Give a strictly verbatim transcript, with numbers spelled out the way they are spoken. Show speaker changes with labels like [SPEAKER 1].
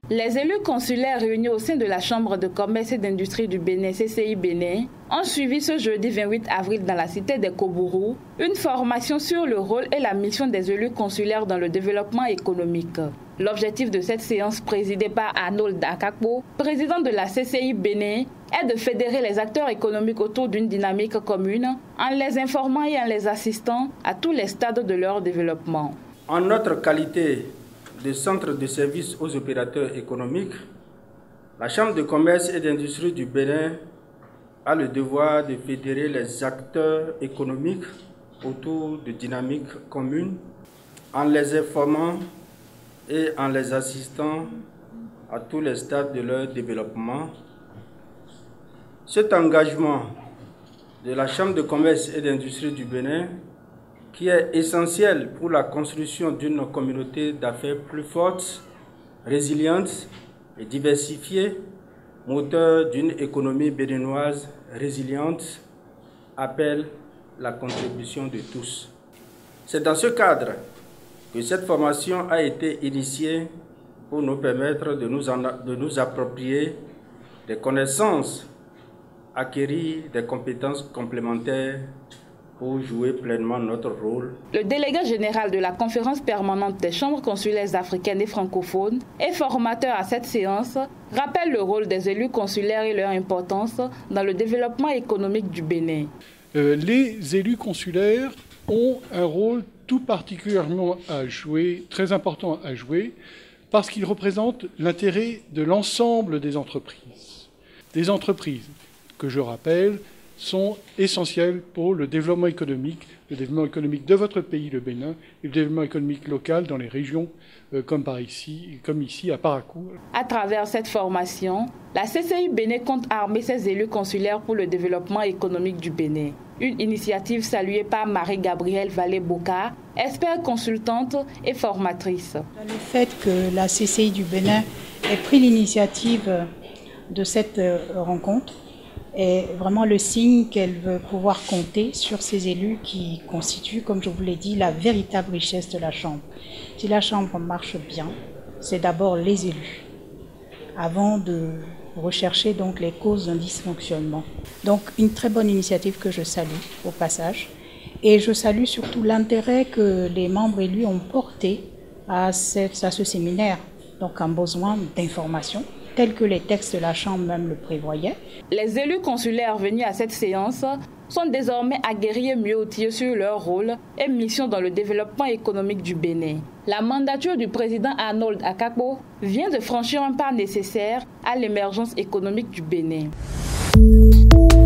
[SPEAKER 1] Les élus consulaires réunis au sein de la Chambre de commerce et d'industrie du Bénin, C C I Bénin, ont suivi ce jeudi vingt-huit avril dans la cité des Kobourou une formation sur le rôle et la mission des élus consulaires dans le développement économique. L'objectif de cette séance présidée par Arnold Akakpo, président de la C C I Bénin, est de fédérer les acteurs économiques autour d'une dynamique commune en les informant et en les assistant à tous les stades de leur développement.
[SPEAKER 2] En notre qualité de centre de service aux opérateurs économiques, la Chambre de commerce et d'industrie du Bénin a le devoir de fédérer les acteurs économiques autour de dynamiques communes en les informant et en les assistant à tous les stades de leur développement. Cet engagement de la Chambre de commerce et d'industrie du Bénin, qui est essentiel pour la construction d'une communauté d'affaires plus forte, résiliente et diversifiée, moteur d'une économie béninoise résiliente, appelle la contribution de tous. C'est dans ce cadre que cette formation a été initiée pour nous permettre de nous, en, de nous approprier des connaissances, acquérir des compétences complémentaires pour jouer pleinement notre rôle.
[SPEAKER 1] Le délégué général de la conférence permanente des chambres consulaires africaines et francophones et formateur à cette séance rappelle le rôle des élus consulaires et leur importance dans le développement économique du Bénin.
[SPEAKER 3] Euh, les élus consulaires ont un rôle tout particulièrement à jouer, très important à jouer, parce qu'ils représentent l'intérêt de l'ensemble des entreprises. Des entreprises que je rappelle sont essentielles pour le développement économique, le développement économique de votre pays, le Bénin, et le développement économique local dans les régions euh, comme, par ici, comme ici à Parakou.
[SPEAKER 1] À travers cette formation, la C C I Bénin compte armer ses élus consulaires pour le développement économique du Bénin. Une initiative saluée par Marie-Gabrielle Vallée-Boka, experte consultante et formatrice.
[SPEAKER 4] Le fait que la C C I du Bénin ait pris l'initiative de cette rencontre est vraiment le signe qu'elle veut pouvoir compter sur ces élus qui constituent, comme je vous l'ai dit, la véritable richesse de la Chambre. Si la Chambre marche bien, c'est d'abord les élus, avant de rechercher donc les causes d'un dysfonctionnement. Donc une très bonne initiative que je salue au passage. Et je salue surtout l'intérêt que les membres élus ont porté à, cette, à ce séminaire, donc un besoin d'information, tel que les textes de la Chambre même le prévoyaient.
[SPEAKER 1] Les élus consulaires venus à cette séance sont désormais aguerris et mieux outillés sur leur rôle et mission dans le développement économique du Bénin. La mandature du président Arnold Akakpo vient de franchir un pas nécessaire à l'émergence économique du Bénin.